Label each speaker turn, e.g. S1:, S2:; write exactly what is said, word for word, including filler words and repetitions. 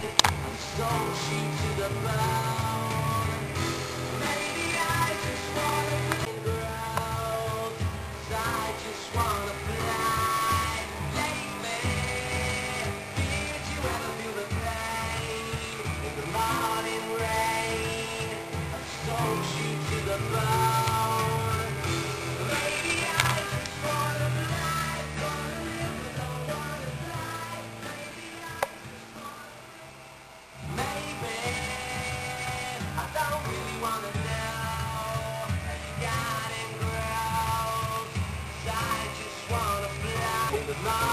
S1: I'm so cheap to the bone. Maybe I just wanna grow. I just wanna fly. Lately, did you ever feel the pain in the morning rain? I'm so cheap to the bone. Maybe I just wanna fly, wanna live but don't wanna fly. Maybe I just wanna. Maybe I don't really wanna know how you got it grows. I just wanna fly in the morning.